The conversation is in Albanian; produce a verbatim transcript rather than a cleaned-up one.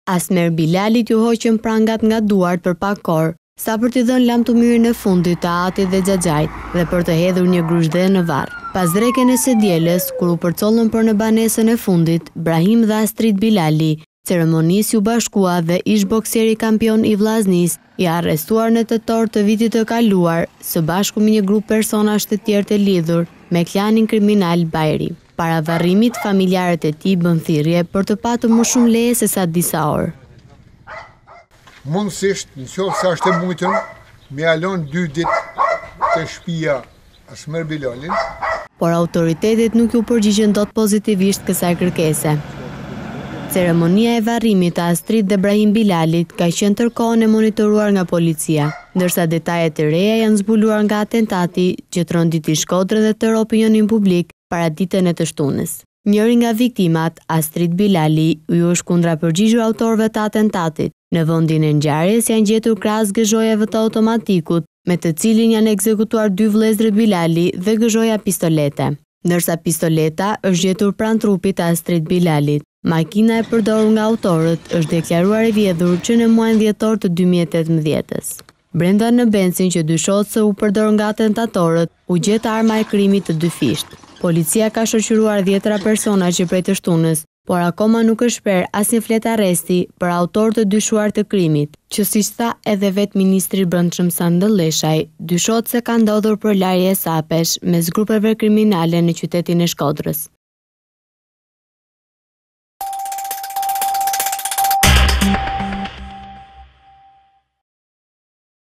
Asmer Bilalit ju hoqën prangat nga duart për pak kohë, sa për t'i dhënë lam të mirë në fundit të Atit dhe Xhaxhait dhe për të hedhur një grushdhe në varr. Pas drekën e së dielës, kur u përcollën për në banesën e fundit, Brahim dhe Astrid Bilali, ceremonisë u bashkua dhe ish bokseri kampion i Vllaznisë, i arrestuar në tetor të vitit të kaluar, së bashku me një grup personash të tjerë të lidhur me klanin kriminal Bajri. Para varrimit, familjarët e tij bën thirrje për të patur më shumë leje se sa disa orë. Mundësisht, nëse është e mujtën, me alon dy ditë të shtëpia Asmer Bilalin. Por autoritetet nuk ju përgjigjen dot pozitivisht kësaj kërkese. Ceremonia e varrimit të Astrid dhe Brahim Bilalit ka qenë tërkohën e monitoruar nga policia, ndërsa detajet e reja janë zbuluar nga atentati që tronditi Shkodrën dhe tërë opinionin publik para ditën e të shtunës. Njëri nga viktimat, Astrid Bilali, u është kundra përgjigjur autorëve të atentatit. Në vendin e ngjarjes janë gjetur krahas gëzhojave të automatikut, me të cilin janë ekzekutuar dy vëllezërit Bilali dhe gëzhoja pistolete, ndërsa pistoleta është gjetur pranë trupit të Astrid Bilalit. Makina e përdorur nga autorët është deklaruar e vjedhur që në muajin dhjetor të dy mijë e tetëmbëdhjetë. Brenda në bensin që dyshohet se u përdor nga atentatorët, u gjet arma e krimit të dy fisht. Policia ka shoqëruar dhjetëra persona që prej të shtunës, por akoma nuk është shper asnjë flet arresti për autorët të dyshuar të krimit, që siç tha edhe vetë ministri i Brendshëm Sandël Leshaj, dyshohet se ka ndodhur përlarje e sapesh mes grupeve kriminale në qytetin e Shkodrës.